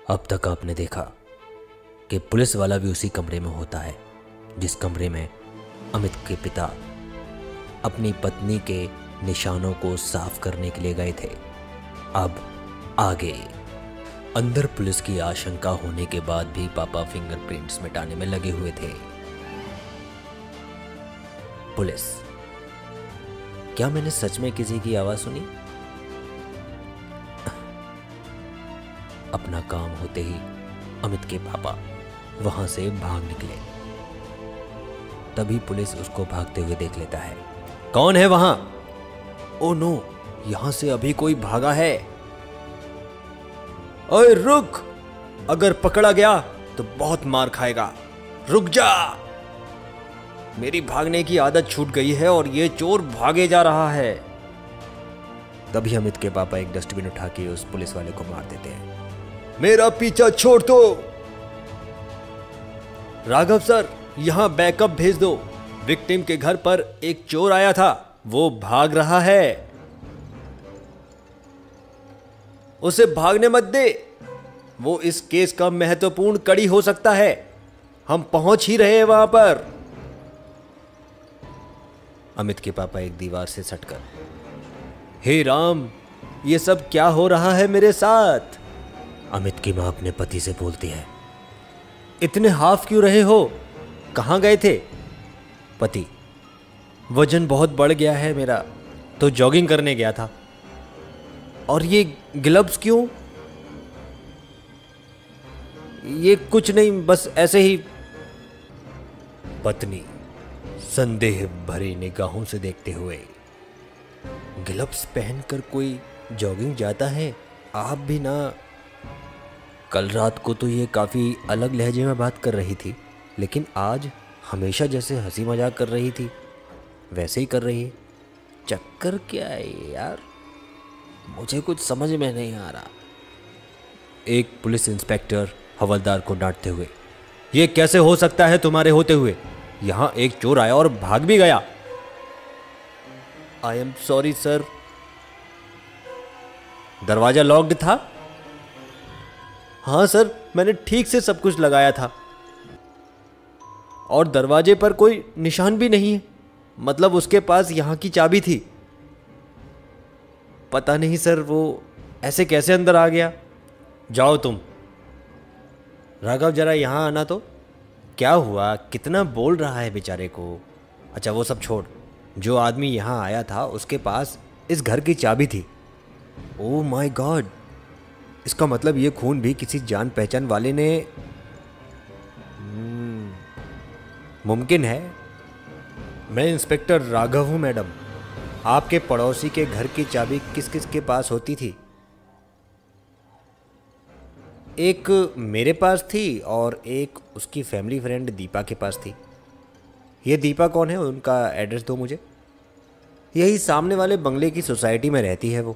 अब तक आपने देखा कि पुलिस वाला भी उसी कमरे में होता है जिस कमरे में अमित के पिता अपनी पत्नी के निशानों को साफ करने के लिए गए थे। अब आगे अंदर पुलिस की आशंका होने के बाद भी पापा फिंगरप्रिंट्स मिटाने में लगे हुए थे। पुलिस, क्या मैंने सच में किसी की आवाज सुनी? अपना काम होते ही अमित के पापा वहां से भाग निकले। तभी पुलिस उसको भागते हुए देख लेता है। कौन है वहां? ओ नो, यहां से अभी कोई भागा है। ओए रुक, अगर पकड़ा गया तो बहुत मार खाएगा। रुक जा, मेरी भागने की आदत छूट गई है और ये चोर भागे जा रहा है। तभी अमित के पापा एक डस्टबिन उठा के उस पुलिस वाले को मार देते हैं। मेरा पीछा छोड़ दो। राघव सर, यहां बैकअप भेज दो। विक्टिम के घर पर एक चोर आया था, वो भाग रहा है। उसे भागने मत दे, वो इस केस का महत्वपूर्ण कड़ी हो सकता है। हम पहुंच ही रहे हैं वहां पर। अमित के पापा एक दीवार से सटकर, हे राम, ये सब क्या हो रहा है मेरे साथ? अमित की मां अपने पति से बोलती है, इतने हाफ क्यों रहे हो? कहां गए थे? पति, वजन बहुत बढ़ गया है मेरा, तो जॉगिंग करने गया था। और ये ग्लव्स क्यों? ये कुछ नहीं, बस ऐसे ही। पत्नी संदेह भरी निगाहों से देखते हुए, ग्लव्स पहनकर कोई जॉगिंग जाता है? आप भी ना। कल रात को तो ये काफी अलग लहजे में बात कर रही थी, लेकिन आज हमेशा जैसे हंसी मजाक कर रही थी वैसे ही कर रही है। चक्कर क्या है यार, मुझे कुछ समझ में नहीं आ रहा। एक पुलिस इंस्पेक्टर हवलदार को डांटते हुए, ये कैसे हो सकता है तुम्हारे होते हुए? यहां एक चोर आया और भाग भी गया। I am sorry sir. दरवाजा लॉक्ड था? हाँ सर, मैंने ठीक से सब कुछ लगाया था। और दरवाजे पर कोई निशान भी नहीं है, मतलब उसके पास यहां की चाबी थी। पता नहीं सर, वो ऐसे कैसे अंदर आ गया। जाओ तुम। राघव, जरा यहां आना तो। क्या हुआ? कितना बोल रहा है बेचारे को। अच्छा वो सब छोड़, जो आदमी यहां आया था उसके पास इस घर की चाबी थी। ओह माय गॉड, इसका मतलब ये खून भी किसी जान पहचान वाले ने। मुमकिन है। मैं इंस्पेक्टर राघव हूं मैडम। आपके पड़ोसी के घर की चाबी किस किस के पास होती थी? एक मेरे पास थी और एक उसकी फैमिली फ्रेंड दीपा के पास थी। ये दीपा कौन है? उनका एड्रेस दो मुझे। यही सामने वाले बंगले की सोसाइटी में रहती है वो।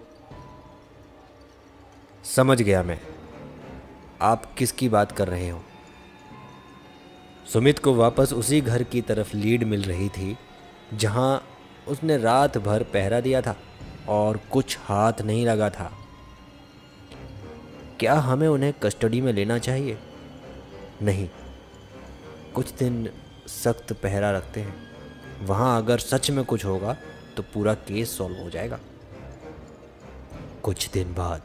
समझ गया मैं, आप किसकी बात कर रहे हो। सुमित को वापस उसी घर की तरफ लीड मिल रही थी जहां उसने रात भर पहरा दिया था और कुछ हाथ नहीं लगा था। क्या हमें उन्हें कस्टडी में लेना चाहिए? नहीं, कुछ दिन सख्त पहरा रखते हैं। वहां अगर सच में कुछ होगा तो पूरा केस सॉल्व हो जाएगा। कुछ दिन बाद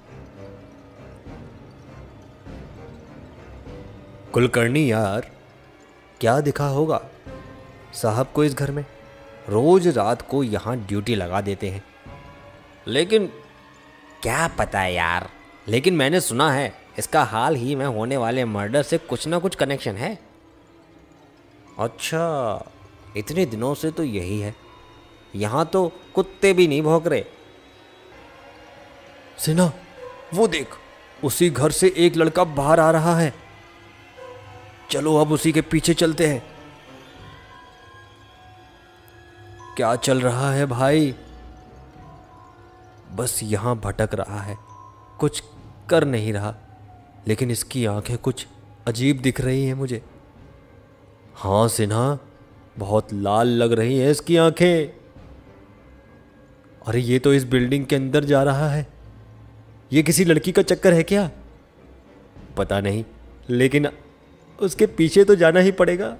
कुलकर्णी यार, क्या दिखा होगा साहब को इस घर में? रोज रात को यहां ड्यूटी लगा देते हैं। लेकिन क्या पता है यार, लेकिन मैंने सुना है इसका हाल ही में होने वाले मर्डर से कुछ ना कुछ कनेक्शन है। अच्छा, इतने दिनों से तो यही है। यहां तो कुत्ते भी नहीं भौंक रहे। सिन्हा, वो देख, उसी घर से एक लड़का बाहर आ रहा है। चलो अब उसी के पीछे चलते हैं। क्या चल रहा है भाई? बस यहां भटक रहा है, कुछ कर नहीं रहा, लेकिन इसकी आंखें कुछ अजीब दिख रही हैं मुझे। हाँ सिन्हा, बहुत लाल लग रही हैं इसकी आंखें। अरे ये तो इस बिल्डिंग के अंदर जा रहा है। ये किसी लड़की का चक्कर है क्या? पता नहीं, लेकिन उसके पीछे तो जाना ही पड़ेगा।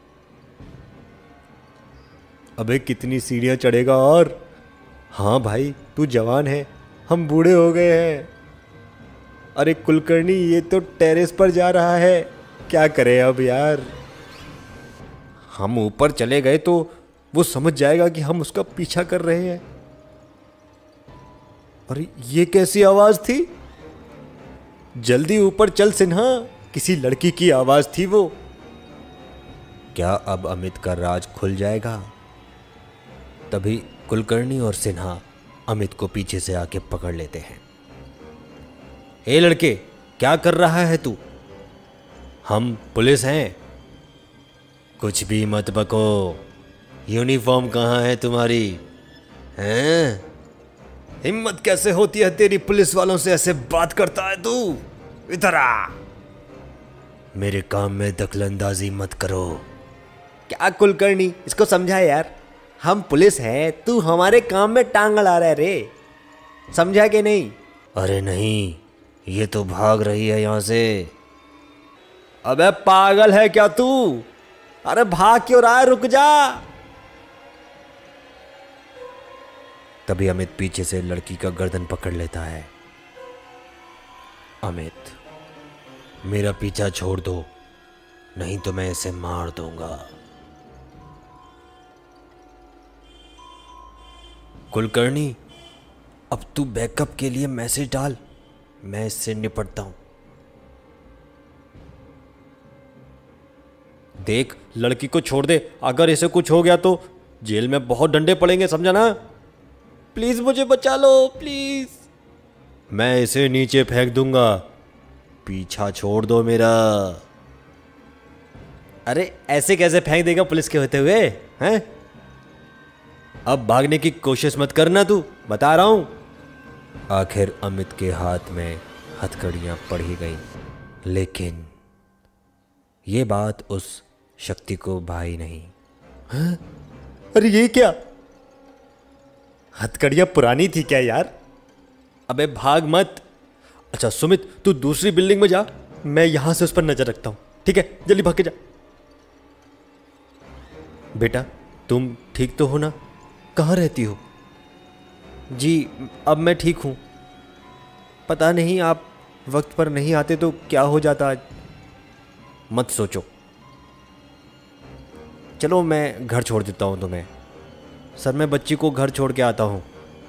अबे कितनी सीढ़ियां चढ़ेगा और। हाँ भाई तू जवान है, हम बूढ़े हो गए हैं। अरे कुलकर्णी ये तो टेरेस पर जा रहा है, क्या करें अब यार। हम ऊपर चले गए तो वो समझ जाएगा कि हम उसका पीछा कर रहे हैं। अरे ये कैसी आवाज थी। जल्दी ऊपर चल सिन्हा, किसी लड़की की आवाज थी वो। क्या अब अमित का राज खुल जाएगा। तभी कुलकर्णी और सिन्हा अमित को पीछे से आके पकड़ लेते हैं। ए लड़के, क्या कर रहा है तू। हम पुलिस हैं। कुछ भी मत बको, यूनिफॉर्म कहाँ है तुम्हारी। हैं, हिम्मत कैसे होती है तेरी पुलिस वालों से ऐसे बात करता है तू। इधर आ, मेरे काम में दखलंदाजी मत करो। क्या कुलकर्णी, इसको समझा यार, हम पुलिस हैं, तू हमारे काम में टांग अड़ा रहा है रे, समझा कि नहीं। अरे नहीं, ये तो भाग रही है यहां से। अबे पागल है क्या तू, अरे भाग क्यों रहा है, रुक जा। तभी अमित पीछे से लड़की का गर्दन पकड़ लेता है। अमित, मेरा पीछा छोड़ दो, नहीं तो मैं इसे मार दूंगा। कुलकर्णी, अब तू बैकअप के लिए मैसेज डाल, मैं इससे निपटता हूं। देख, लड़की को छोड़ दे, अगर इसे कुछ हो गया तो जेल में बहुत डंडे पड़ेंगे, समझा ना। प्लीज मुझे बचा लो प्लीज। मैं इसे नीचे फेंक दूंगा, पीछा छोड़ दो मेरा। अरे ऐसे कैसे फेंक देगा पुलिस के होते हुए, हैं। अब भागने की कोशिश मत करना तू, बता रहा हूं। आखिर अमित के हाथ में हथकड़ियां पड़ ही गईं, लेकिन ये बात उस शक्ति को भाई नहीं। हाँ? अरे ये क्या, हथकड़ियां पुरानी थी क्या यार। अबे भाग मत। अच्छा सुमित, तू दूसरी बिल्डिंग में जा, मैं यहां से उस पर नजर रखता हूं, ठीक है, जल्दी भाग के जा। बेटा तुम ठीक तो हो ना, कहाँ रहती हो। जी अब मैं ठीक हूं, पता नहीं आप वक्त पर नहीं आते तो क्या हो जाता आज। मत सोचो, चलो मैं घर छोड़ देता हूं तुम्हें। सर मैं बच्ची को घर छोड़ के आता हूं,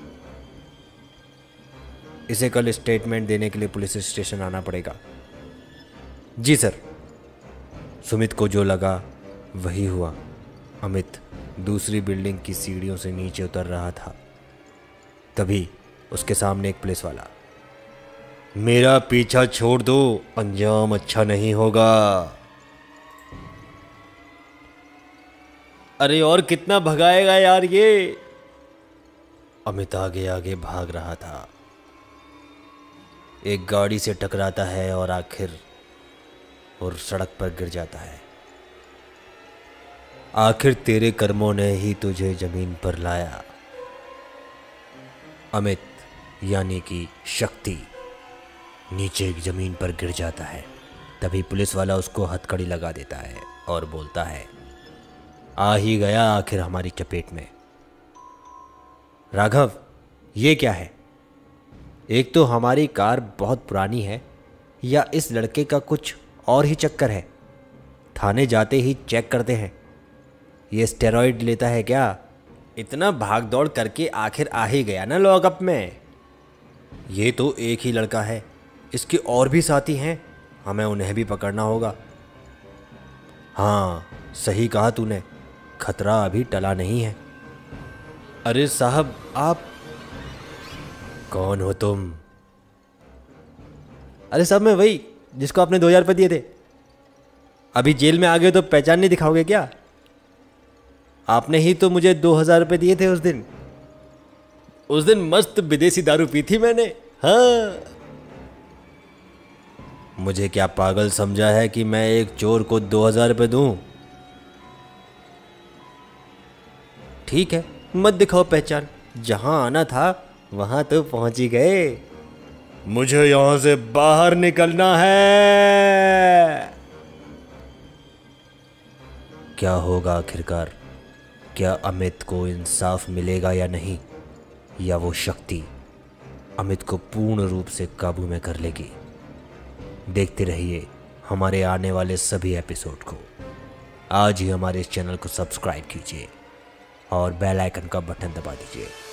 इसे कल स्टेटमेंट देने के लिए पुलिस स्टेशन आना पड़ेगा। जी सर। सुमित को जो लगा वही हुआ। अमित दूसरी बिल्डिंग की सीढ़ियों से नीचे उतर रहा था, तभी उसके सामने एक पुलिस वाला। मेरा पीछा छोड़ दो, अंजाम अच्छा नहीं होगा। अरे और कितना भगाएगा यार ये। अमित आगे आगे भाग रहा था, एक गाड़ी से टकराता है और आखिर और सड़क पर गिर जाता है। आखिर तेरे कर्मों ने ही तुझे जमीन पर लाया। अमित यानी कि शक्ति नीचे जमीन पर गिर जाता है, तभी पुलिस वाला उसको हथकड़ी लगा देता है और बोलता है, आ ही गया आखिर हमारी चपेट में। राघव ये क्या है, एक तो हमारी कार बहुत पुरानी है, या इस लड़के का कुछ और ही चक्कर है। थाने जाते ही चेक करते हैं, ये स्टेरॉइड लेता है क्या। इतना भाग दौड़ करके आखिर आ ही गया ना लॉकअप में। ये तो एक ही लड़का है, इसके और भी साथी हैं, हमें उन्हें भी पकड़ना होगा। हाँ सही कहा तूने, खतरा अभी टला नहीं है। अरे साहब आप कौन हो तुम। अरे साहब मैं वही जिसको आपने 2000 रुपये दिए थे। अभी जेल में आ गए तो पहचान नहीं दिखाओगे क्या। आपने ही तो मुझे 2000 रुपये दिए थे उस दिन। उस दिन मस्त विदेशी दारू पी थी मैंने। हाँ मुझे क्या पागल समझा है कि मैं एक चोर को 2000 रुपये दूं। ठीक है मत दिखाओ पहचान, जहां आना था वहां तो पहुंच ही गए। मुझे यहां से बाहर निकलना है। क्या होगा आखिरकार? क्या अमित को इंसाफ मिलेगा या नहीं, या वो शक्ति अमित को पूर्ण रूप से काबू में कर लेगी? देखते रहिए हमारे आने वाले सभी एपिसोड को। आज ही हमारे इस चैनल को सब्सक्राइब कीजिए और बेल आइकन का बटन दबा दीजिए।